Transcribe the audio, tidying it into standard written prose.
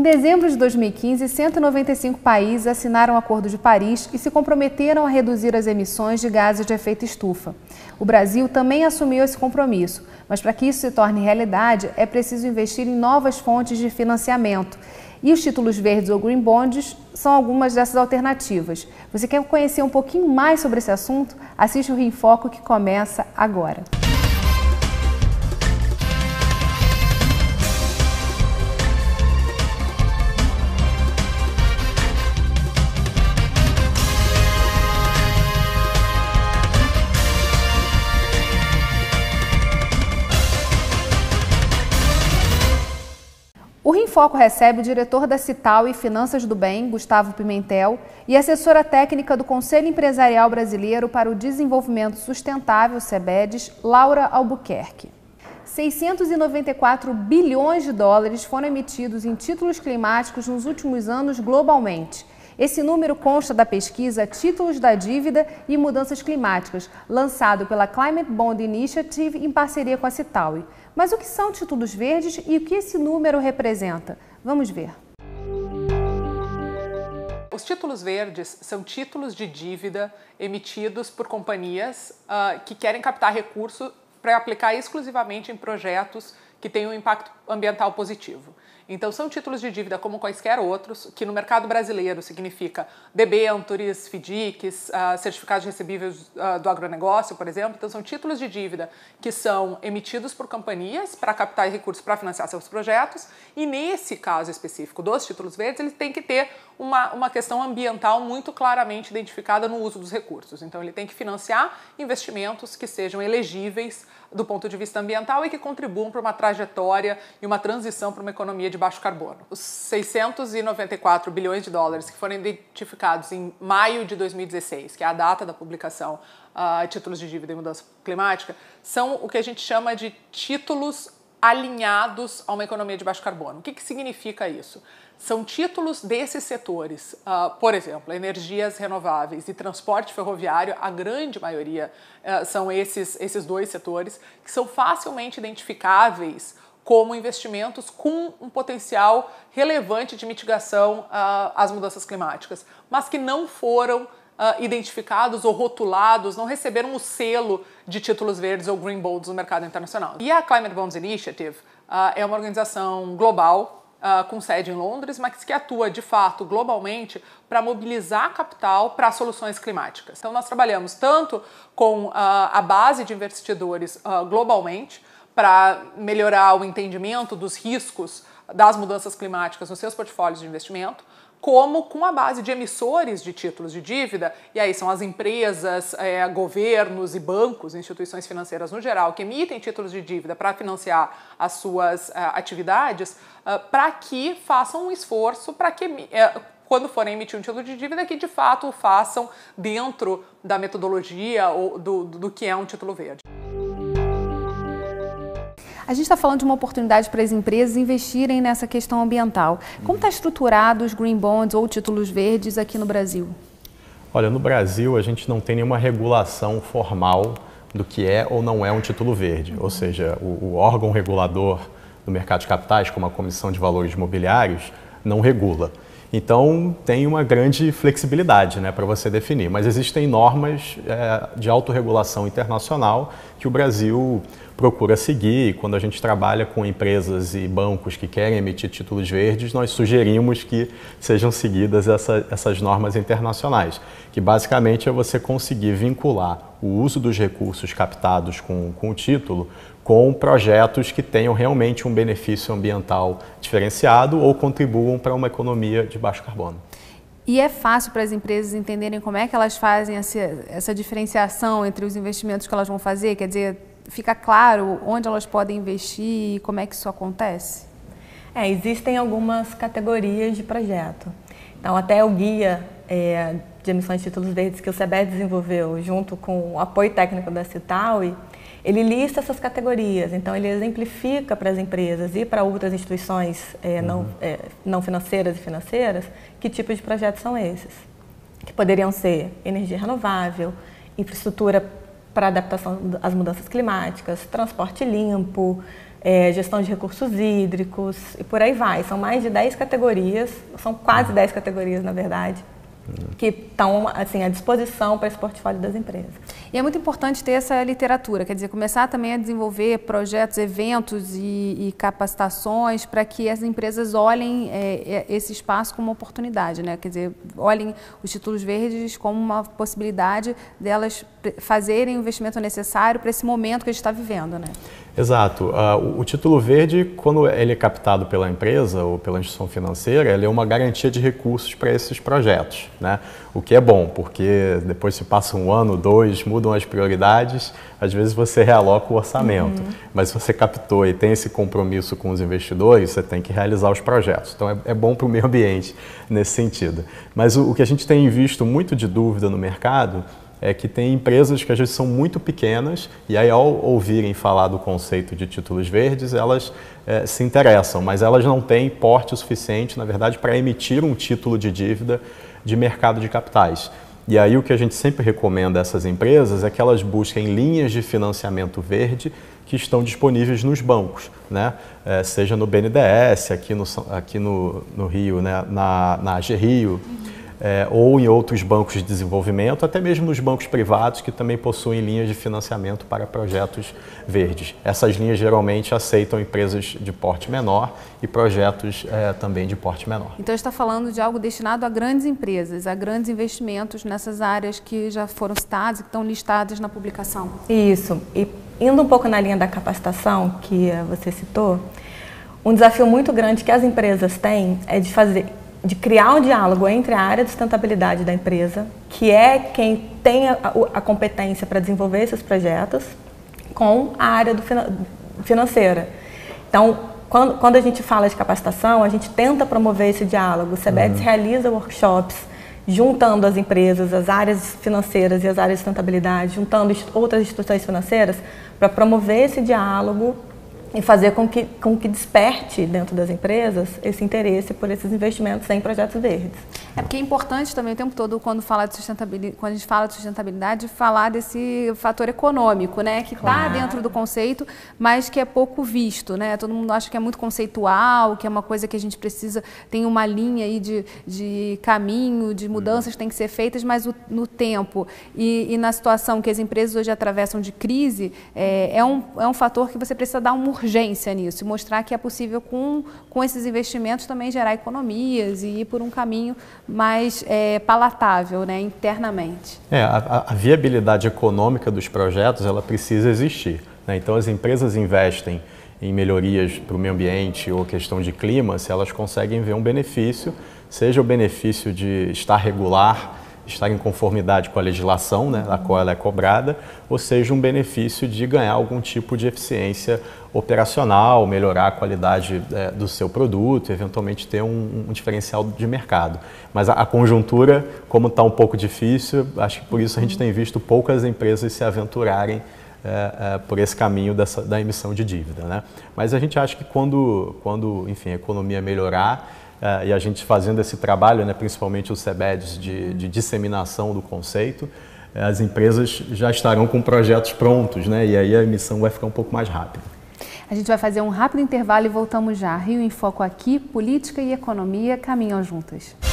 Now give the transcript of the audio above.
Em dezembro de 2015, 195 países assinaram o Acordo de Paris e se comprometeram a reduzir as emissões de gases de efeito estufa. O Brasil também assumiu esse compromisso, mas para que isso se torne realidade, é preciso investir em novas fontes de financiamento. E os títulos verdes ou green bonds são algumas dessas alternativas. Você quer conhecer um pouquinho mais sobre esse assunto? Assiste o Rio em Foco que começa agora. O Rio em Foco recebe o diretor da Cital e Finanças do Bem, Gustavo Pimentel, e a assessora técnica do Conselho Empresarial Brasileiro para o Desenvolvimento Sustentável, CEBEDES, Laura Albuquerque. 694 bilhões de dólares foram emitidos em títulos climáticos nos últimos anos globalmente. Esse número consta da pesquisa Títulos da Dívida e Mudanças Climáticas, lançado pela Climate Bond Initiative em parceria com a Cital. Mas o que são títulos verdes e o que esse número representa? Vamos ver. Os títulos verdes são títulos de dívida emitidos por companhias que querem captar recurso para aplicar exclusivamente em projetos que têm um impacto ambiental positivo. Então, são títulos de dívida como quaisquer outros, que no mercado brasileiro significa debêntures, FDICs, certificados recebíveis do agronegócio, por exemplo. Então, são títulos de dívida que são emitidos por companhias para captar recursos para financiar seus projetos. E nesse caso específico dos títulos verdes, ele tem que ter uma questão ambiental muito claramente identificada no uso dos recursos. Então, ele tem que financiar investimentos que sejam elegíveis do ponto de vista ambiental e que contribuam para uma trajetória e uma transição para uma economia de baixo carbono. Os 694 bilhões de dólares que foram identificados em maio de 2016, que é a data da publicação títulos de dívida e mudança climática, são o que a gente chama de títulos alinhados a uma economia de baixo carbono. O que significa isso? São títulos desses setores, por exemplo, energias renováveis e transporte ferroviário, a grande maioria são esses dois setores, que são facilmente identificáveis como investimentos com um potencial relevante de mitigação às mudanças climáticas, mas que não foram identificados ou rotulados, não receberam o selo de títulos verdes ou green bonds no mercado internacional. E a Climate Bonds Initiative é uma organização global com sede em Londres, mas que atua de fato globalmente para mobilizar capital para soluções climáticas. Então nós trabalhamos tanto com a base de investidores globalmente para melhorar o entendimento dos riscos das mudanças climáticas nos seus portfólios de investimento, como com a base de emissores de títulos de dívida, e aí são as empresas, governos e bancos, instituições financeiras no geral, que emitem títulos de dívida para financiar as suas atividades, para que façam um esforço para que, quando forem emitir um título de dívida, que de fato o façam dentro da metodologia ou do que é um título verde. A gente está falando de uma oportunidade para as empresas investirem nessa questão ambiental. Como está estruturado os green bonds ou títulos verdes aqui no Brasil? Olha, no Brasil a gente não tem nenhuma regulação formal do que é ou não é um título verde. Ou seja, o órgão regulador do mercado de capitais, como a Comissão de Valores Mobiliários, não regula. Então tem uma grande flexibilidade, para você definir, mas existem normas de autorregulação internacional que o Brasil procura seguir. Quando a gente trabalha com empresas e bancos que querem emitir títulos verdes, nós sugerimos que sejam seguidas essas normas internacionais, que basicamente é você conseguir vincular o uso dos recursos captados com o título com projetos que tenham realmente um benefício ambiental diferenciado ou contribuam para uma economia de baixo carbono. E é fácil para as empresas entenderem como é que elas fazem essa diferenciação entre os investimentos que elas vão fazer? Quer dizer, fica claro onde elas podem investir e como é que isso acontece? Existem algumas categorias de projeto. Então, até o guia de emissões de títulos verdes que o CEBEDES desenvolveu junto com o apoio técnico da Cital, ele lista essas categorias. Então, ele exemplifica para as empresas e para outras instituições não financeiras e financeiras que tipos de projetos são esses. Que poderiam ser energia renovável, infraestrutura para adaptação às mudanças climáticas, transporte limpo, gestão de recursos hídricos e por aí vai. São mais de 10 categorias, são quase 10 categorias, na verdade, que estão assim, à disposição para esse portfólio das empresas. E é muito importante ter essa literatura, quer dizer, começar também a desenvolver projetos, eventos e capacitações para que as empresas olhem esse espaço como uma oportunidade, né? Quer dizer, olhem os títulos verdes como uma possibilidade delas fazerem o investimento necessário para esse momento que a gente está vivendo, né? Exato. O título verde, quando ele é captado pela empresa ou pela instituição financeira, ele é uma garantia de recursos para esses projetos, né? O que é bom, porque depois se passa um ano, 2, mudam as prioridades, às vezes você realoca o orçamento. Mas se você captou e tem esse compromisso com os investidores, você tem que realizar os projetos. Então é bom para o meio ambiente nesse sentido. Mas o que a gente tem visto muito de dúvida no mercado é que tem empresas que às vezes são muito pequenas e aí ao ouvirem falar do conceito de títulos verdes, elas se interessam, mas elas não têm porte suficiente, na verdade, para emitir um título de dívida de mercado de capitais. E aí o que a gente sempre recomenda a essas empresas é que elas busquem linhas de financiamento verde que estão disponíveis nos bancos, né? Seja no BNDES, aqui no Rio, né? na AG Rio, ou em outros bancos de desenvolvimento, até mesmo nos bancos privados que também possuem linhas de financiamento para projetos verdes. Essas linhas geralmente aceitam empresas de porte menor e projetos também de porte menor. Então, está falando de algo destinado a grandes empresas, a grandes investimentos nessas áreas que já foram citadas e que estão listadas na publicação. Isso. E indo um pouco na linha da capacitação que você citou, um desafio muito grande que as empresas têm é de criar um diálogo entre a área de sustentabilidade da empresa, que é quem tem a competência para desenvolver esses projetos, com a área financeira. Então, quando a gente fala de capacitação, a gente tenta promover esse diálogo. O CBEDS realiza workshops juntando as empresas, as áreas financeiras e as áreas de sustentabilidade, juntando outras instituições financeiras para promover esse diálogo e fazer com que desperte dentro das empresas esse interesse por esses investimentos em projetos verdes. É porque é importante também o tempo todo, quando a gente fala de sustentabilidade, falar desse fator econômico, né? Que está dentro do conceito, mas que é pouco visto, né? Todo mundo acha que é muito conceitual, que é uma coisa que a gente precisa, tem uma linha aí de caminho, de mudanças que têm que ser feitas, mas no tempo e na situação que as empresas hoje atravessam de crise, é um fator que você precisa dar uma urgência nisso e mostrar que é possível com esses investimentos também gerar economias e ir por um caminho mais palatável, né, internamente. A viabilidade econômica dos projetos, ela precisa existir, né? Então as empresas investem em melhorias para o meio ambiente ou questão de clima, se elas conseguem ver um benefício, seja o benefício de estar regular, estar em conformidade com a legislação, né, da qual ela é cobrada, ou seja, um benefício de ganhar algum tipo de eficiência operacional, melhorar a qualidade do seu produto, eventualmente ter um diferencial de mercado. Mas a conjuntura, como está um pouco difícil, acho que por isso a gente tem visto poucas empresas se aventurarem por esse caminho da emissão de dívida, né? Mas a gente acha que quando enfim, a economia melhorar, e a gente fazendo esse trabalho, né, principalmente os CBEDs de disseminação do conceito, as empresas já estarão com projetos prontos, né, e aí a emissão vai ficar um pouco mais rápida. A gente vai fazer um rápido intervalo e voltamos já. Rio em Foco aqui, política e economia caminham juntas.